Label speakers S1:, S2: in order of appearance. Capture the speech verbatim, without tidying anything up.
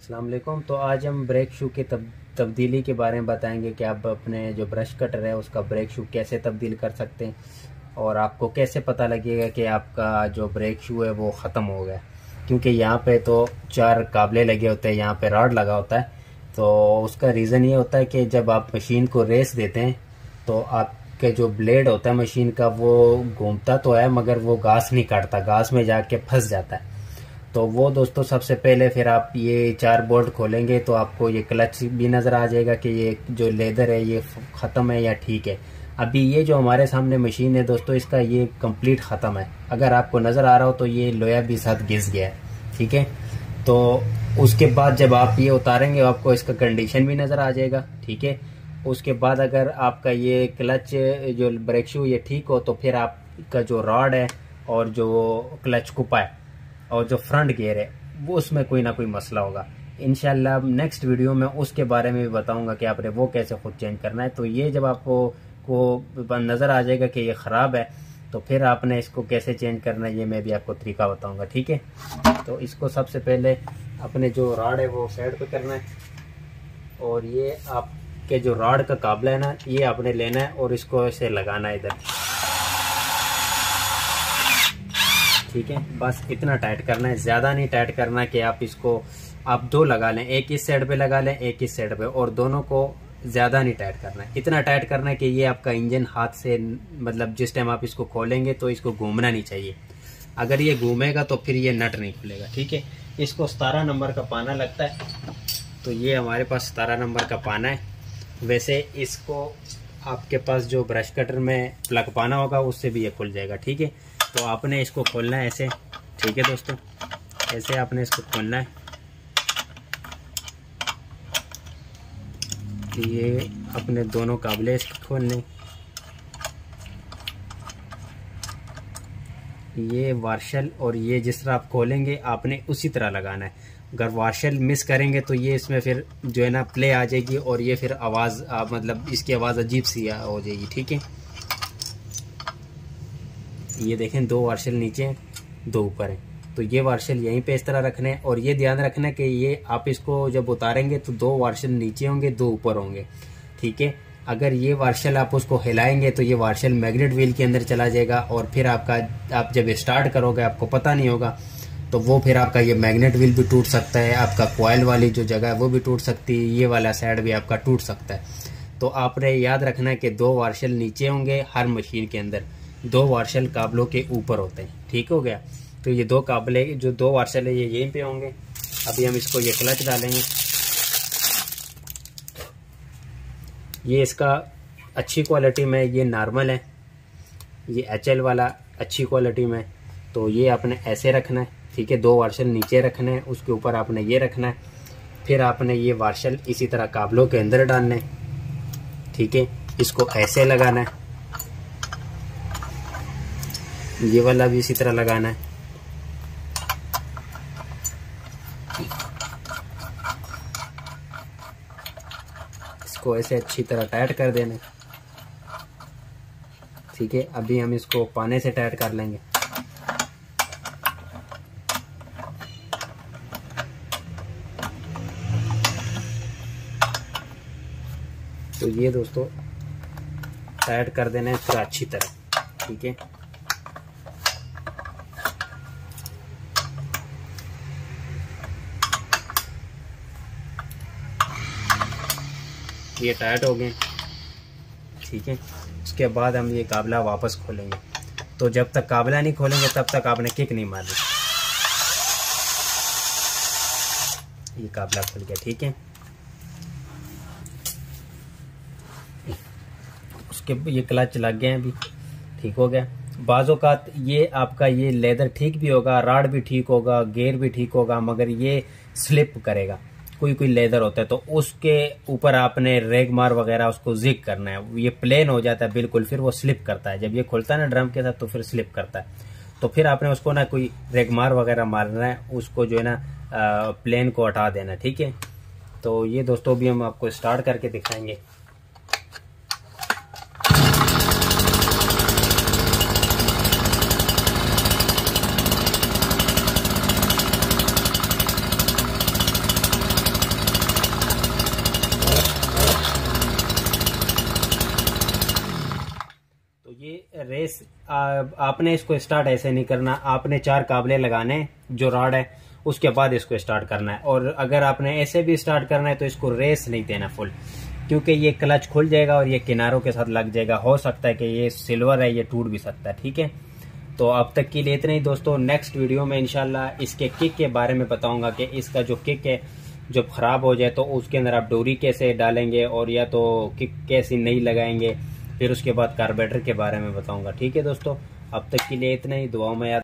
S1: अस्सलाम वालेकुम। तो आज हम ब्रेक शू की तब तब्दीली के बारे में बताएंगे कि आप अपने जो ब्रश कटर है उसका ब्रेक शू कैसे तब्दील कर सकते हैं और आपको कैसे पता लगेगा कि आपका जो ब्रेक शू है वो ख़त्म हो गया। क्योंकि यहाँ पे तो चार काबले लगे होते हैं, यहाँ पे रॉड लगा होता है। तो उसका रीज़न ये होता है कि जब आप मशीन को रेस देते हैं तो आपके जो ब्लेड होता है मशीन का वो घूमता तो है मगर वो घास नहीं काटता, घास में जाके फंस जाता है। तो वो दोस्तों सबसे पहले फिर आप ये चार बोल्ट खोलेंगे तो आपको ये क्लच भी नज़र आ जाएगा कि ये जो लेदर है ये ख़त्म है या ठीक है। अभी ये जो हमारे सामने मशीन है दोस्तों इसका ये कंप्लीट ख़त्म है। अगर आपको नज़र आ रहा हो तो ये लोया भी साथ घिस गया है, ठीक है। तो उसके बाद जब आप ये उतारेंगे आपको इसका कंडीशन भी नज़र आ जाएगा, ठीक है। उसके बाद अगर आपका ये क्लच जो ब्रेक शू ये ठीक हो तो फिर आपका जो रॉड है और जो क्लच कुपा है और जो फ्रंट गियर है वो उसमें कोई ना कोई मसला होगा। इंशाल्लाह नेक्स्ट वीडियो में उसके बारे में भी बताऊंगा कि आपने वो कैसे खुद चेंज करना है। तो ये जब आपको को नज़र आ जाएगा कि ये ख़राब है तो फिर आपने इसको कैसे चेंज करना है ये मैं भी आपको तरीका बताऊंगा, ठीक है। तो इसको सबसे पहले अपने जो रॉड है वो साइड पे करना है और ये आपके जो रॉड का काबला है ना ये आपने लेना है और इसको ऐसे लगाना है इधर, ठीक है। बस इतना टाइट करना है, ज़्यादा नहीं टाइट करना कि आप इसको आप दो लगा लें, एक इस साइड पे लगा लें एक इस साइड पे, और दोनों को ज़्यादा नहीं टाइट करना है। इतना टाइट करना है कि ये आपका इंजन हाथ से मतलब जिस टाइम आप इसको खोलेंगे तो इसको घूमना नहीं चाहिए। अगर ये घूमेगा तो फिर ये नट नहीं खुलेगा, ठीक है। इसको सतारह नंबर का पाना लगता है तो ये हमारे पास सतारह नंबर का पाना है। वैसे इसको आपके पास जो ब्रश कटर में प्लग पाना होगा उससे भी ये खुल जाएगा, ठीक है। तो आपने इसको खोलना है ऐसे, ठीक है दोस्तों, ऐसे आपने इसको खोलना है। ये अपने दोनों काबले इसके खोलने, ये वार्शल और ये जिस तरह आप खोलेंगे आपने उसी तरह लगाना है। अगर वार्शल मिस करेंगे तो ये इसमें फिर जो है ना प्ले आ जाएगी और ये फिर आवाज़ मतलब इसकी आवाज़ अजीब सी हो जाएगी, ठीक है। ये देखें दो वार्शल नीचे हैं दो ऊपर हैं, तो ये वार्शल यहीं पे इस तरह रखने हैं और ये ध्यान रखना है कि ये आप इसको जब उतारेंगे तो दो वार्शल नीचे होंगे दो ऊपर होंगे, ठीक है। अगर ये वार्शल आप उसको हिलाएंगे तो ये वार्शल मैग्नेट व्हील के अंदर चला जाएगा और फिर आपका आप जब स्टार्ट करोगे आपको पता नहीं होगा तो वो फिर आपका ये मैग्नेट व्हील भी टूट सकता है, आपका कॉइल वाली जो जगह है वो भी टूट सकती है, ये वाला साइड भी आपका टूट सकता है। तो आपने याद रखना है कि दो वार्शल नीचे होंगे हर मशीन के अंदर, दो वार्शल काबलों के ऊपर होते हैं, ठीक हो गया। तो ये दो काबले जो दो वार्शल है ये यहीं पे होंगे। अभी हम इसको ये क्लच डालेंगे, ये इसका अच्छी क्वालिटी में, ये नॉर्मल है, ये एच एल वाला अच्छी क्वालिटी में। तो ये आपने ऐसे रखना है, ठीक है। दो वार्शल नीचे रखने हैं, उसके ऊपर आपने ये रखना है, फिर आपने ये वार्शल इसी तरह काबलों के अंदर डालने, ठीक है। इसको ऐसे लगाना है, ये वाला भी इसी तरह लगाना है, इसको ऐसे अच्छी तरह टाइट कर देना, ठीक है। अभी हम इसको पाने से टाइट कर लेंगे। तो ये दोस्तों टाइट कर देना है पूरा अच्छी तरह, ठीक है। ये टाइट हो गए, ठीक है। उसके बाद हम ये काबला वापस खोलेंगे। तो जब तक काबला नहीं खोलेंगे तब तक आपने किक नहीं मारनी। ये काबला खुल गया, ठीक है। उसके ये क्लच लग गए हैं अभी, ठीक हो गया। बाज़ों का ये आपका ये लेदर ठीक भी होगा, राड भी ठीक होगा, गेयर भी ठीक होगा, मगर ये स्लिप करेगा। कोई कोई लेदर होता है तो उसके ऊपर आपने रेगमार वगैरह उसको जिग करना है, ये प्लेन हो जाता है बिल्कुल, फिर वो स्लिप करता है। जब ये खुलता है ना ड्रम के साथ तो फिर स्लिप करता है। तो फिर आपने उसको ना कोई रेगमार वगैरह मारना है, उसको जो है ना प्लेन को हटा देना, ठीक है। तो ये दोस्तों भी हम आपको स्टार्ट करके दिखाएंगे। रेस आ, आपने इसको स्टार्ट ऐसे नहीं करना, आपने चार काबले लगाने जो रॉड है, उसके बाद इसको स्टार्ट करना है। और अगर आपने ऐसे भी स्टार्ट करना है तो इसको रेस नहीं देना फुल, क्योंकि ये क्लच खुल जाएगा और ये किनारों के साथ लग जाएगा। हो सकता है कि ये सिल्वर है, ये टूट भी सकता है। ठीक है, तो अब तक के लिए इतना ही दोस्तों। नेक्स्ट वीडियो में इंशाल्लाह इसके किक के बारे में बताऊंगा कि इसका जो किक है जब खराब हो जाए तो उसके अंदर आप डोरी कैसे डालेंगे और या तो किक कैसी नहीं लगाएंगे। फिर उसके बाद कार्बोरेटर के बारे में बताऊंगा। ठीक है दोस्तों, अब तक के लिए इतना ही। दुआओं में याद